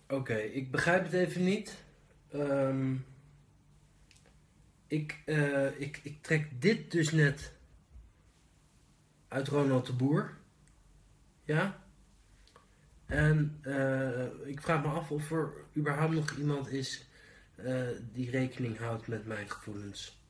Oké, ik begrijp het even niet. Ehm, ik trek dit dus net uit Ronald de Boer. Ja? En ik vraag me af of er überhaupt nog iemand is die rekening houdt met mijn gevoelens.